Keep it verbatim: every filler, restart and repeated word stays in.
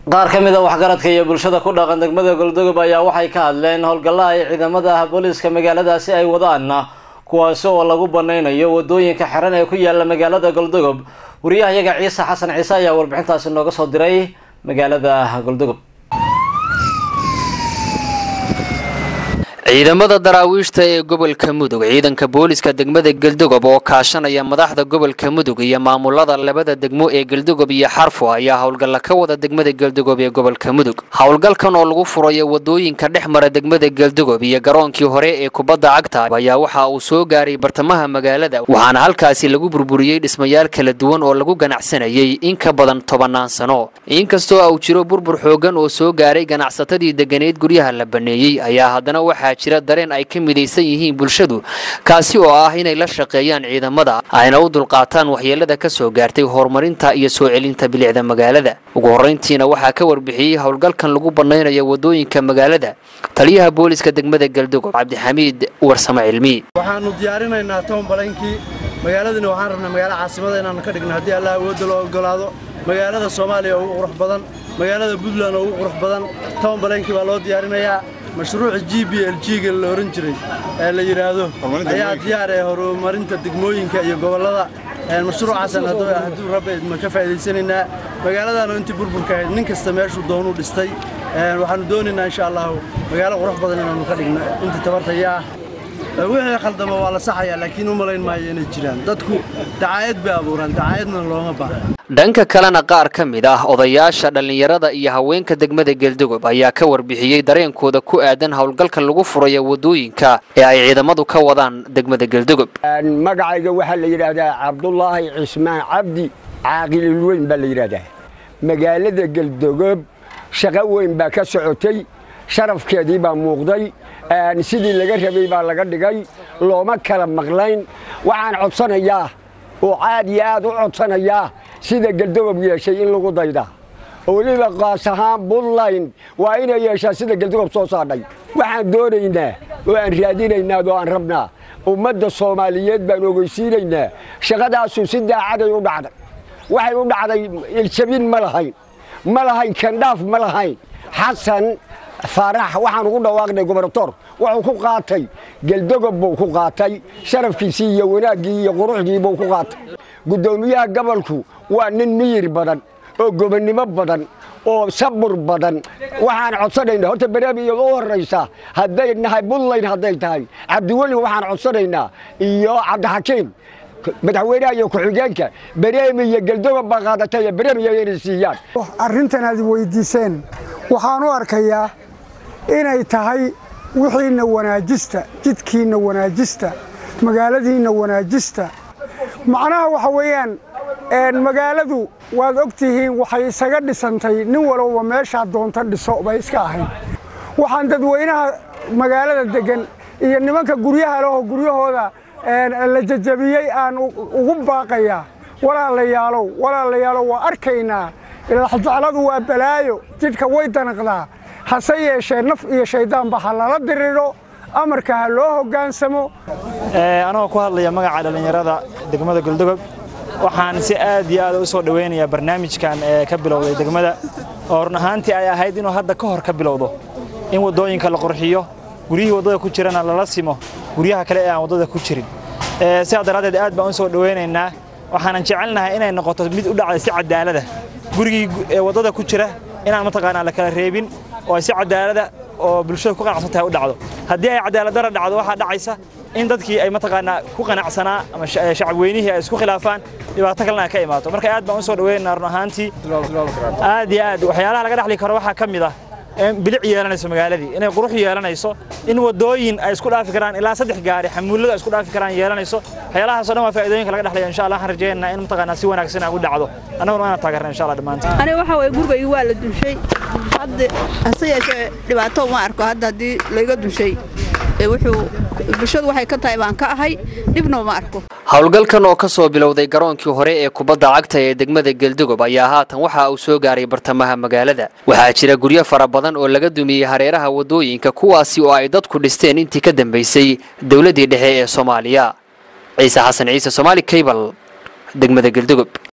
qaar kamid ah waxgaradka iyo bulshada ku dhaqan degmada Galdogob ayaa waxay ka hadleen howlgallada ay ciidamada booliska magaaladaasi ay wadaan kuwaas oo lagu baneynayo wadooyinka xiran ee ku yaala magaalada Galdogob. wariyahayaga Ciise Xasan Ciise ayaa warbixintaasi nooga soo diray magaalada Galdogob. ciidamada daraawiishta ee gobolka Mudug ciidanka booliska degmada Galdogob oo kaashanaya madaxda gobolka Mudug iyo maamulada labada degmo ee Galdogob iyo Xarfo ayaa howlgal ka wada degmada Galdogob ee gobolka Mudug. howlgalkan oo lagu furayo wadooyinka dhexmara degmada Galdogob iyo garoonkii hore ee kubadda cagta ayaa waxa uu soo gaaray bartamaha magaalada waxaana halkaasi lagu burburiyay dhismayaal kala duwan oo lagu ganacsanayay in ka badan toban sano. inkastoo uu jiro burbur xoogan oo soo gaaray ganacsatadii deganeed guryaha la baneeyay ayaa haddana waxa jira dareen ay ka midaysan yihiin bulshadu kaasi oo ah inay la shaqeeyaan ciidamada ayna u dulqaataan waxyeelada ka soo gaartay horumarinta iyo soo celinta bilicda magaalada. ugu horeyntiina waxa ka warbixiyay howlgalkan lagu baneynayo wadooyinka magaalada taliyaha booliska degmada Galdogob Cabdi Xamiid Warsame Cilmi. waxaanu diyaarinaynaa toban balankii magaaladana waxaan rabnaa magaalo caasimada inaan ka dhigno hadii Allah awood loo ogolaado magaalada Soomaaliya ugu qurux badan magaalada Puntland ugu qurux badan toban balankii waa loo diyaarinayaa مشروع جي بي ال جي اللي أورنجري اللي يرادو أي ديار هرومرينتا دقموينكا iyo gobolada mashruucaasna haduu haduu rabay ma ka faa'iideysanayna magaalada inta burburka nin kasta meeshu doonu dhistay waxaanu doonaynaa insha Allah magaalo qurux badan inaanu ka dhigno inta tabartaya wixii khaldama waa la saxaya laakiin u malayn maayo inay jiraan dadku dacaayad bay abuuraan dacaayadna looma baahna. dhanka kalena qaar ka mid ah odayaasha dhalinyarada iyo haweenka degmada Galdogob ayaa ka warbixiyay dareenkooda ku aadan howlgalka lagu furayo wadooyinka ee ay ciidamadu ka wadaan degmada Galdogob. magacayga waxa la yiraahdaa Cabdullaahi Cismaan Cabdi caaqil weyn baa la yiraahdaa magaalada Galdogob shaqo weyn baa ka socotay sharafkeedii baa muuqday sidii laga rabay baa laga dhigay looma kala maqlayn waxaan codsanayaa oo aad iyo aad u codsanayaa sida Galdogob yeeshay in lagu dayda oo waliba qaas ahaan Puntland waa inay yeeshaa sida Galdogob soo saadhay waxaan doonaynaa oo aan raadinaynaa oo aan rabnaa ummadda Soomaaliyeed baan ogeysiinaynaa shaqadaas si daacad ay u dhacday waxay u dhacday ilshabin ma lahayn ma lahayn kandhaaf ma lahayn xasan faarax waxaan ugu dhawaaqnay gobortor wuxuu ku qaatay Galdogob buu ku qaatay sharafkiisii iyo wanaagii iyo quruxdii buu ku qaatay gudoomiyaha gobolku waa nin miyir badan oo gobonnimo badan oo sabir badan waxaan codsanaynaa horta barnaamijka ugu horeysa haday nahay Puntland haday tahay Cabdiwali waxaan codsanaynaa iyo Cabdixakiin madaxweynaha iyo ku-xigeenka barnaamijka Galdogob baa qaadatay barnaamijka inay siiyaan arrintan aad weydiiseen waxaan u arkayaa inay tahay wixiina wanaajista jidkiina wanaajista magaaladiina wanaajista macnaha waxa weeyaan een magaaladu waad ogtihiin waxay isaga dhisantay nin walba meesha doonta dhiso bay iska ahayn waxaan dadweynaha magaalada degan iyo nimanka guryaha leh oo guryahooda een la jajabiyay aan ugu baaqaya walaalayaalo walaalayaalo waa arkaynaa ilaa xajacladu waa balaayo jidka way danaqdaa hase yeeshee naf iyo shaydaan ba halala diriro amarka ha loo hogaansamo. anoo ku hadlaya magaca dhalinyarada degmada Galdogob waxaan si aad iyo aad u soo dhaweynayaa barnaamijkan ee ka bilowday degmada oo run ahaantii ay ahayd inuu hadda ka hor ka bilowdo in wadooyinka la qurxiyo guriyihii wadada ku jirana lala simo guryaha kale ee aan wadada ku jirin si aad aad baan u soo dhaweynaynaa waxaan jecelnahay inay noqoto mid u dhacday si cadaalad ah gurigii wadada ku jira inaan mataqaanaa la kala reebin oo si cadaalad ah oo bulshada ku qanacsantahay u dhacdo hadii ay cadaalad darro dhacdo waxa dhacaysa in dadkii ay mataqaanaa ku qanacsanaa ama shacab weynihii ay isku khilaafaan dhibaato kalena ka imaato marka aad baan u soo dhaweynaynaa run ahaantii aad iyo aad waxyaalaha laga dhaxli karo waxa kamid ah bilic yeelanayso magaaladii inay qurux yeelanayso in wadooyin ay isku dhaafi karaan ilaa saddex gaari xamuulada ay isku dhaafi karaan yeelanayso waxyaalahaas oo dhan waa faa'iidooyinka laga dhaxlayo insha Allah waxaan rajaynaynaa in mataqaanaa si wanaagsan u dhacdo anaguna waan taageernaa insha Allah dhamaantii aniga waxa way gurigayga waa la dunshay hadda asayeeshe dhibaato ma arko hadda hadii laga dunshay ee wuxuu bulshadu waxay ka tahay baan ka ahay dibna ma arko. howlgalkan oo ka soo bilowday garoonkii hore ee kubadda cagta ee degmada Galdogob ayaa haatan waxa uu soo gaaray bartamaha magaalada waxaa jira guryo fara badan oo laga dumiyay hareeraha wadooyinka kuwaasi oo ay dadku dhisteen intii ka dambeysay dawladii dhexe ee Soomaaliya. Ciise Xasan Ciise Somali Cable degmada Galdogob.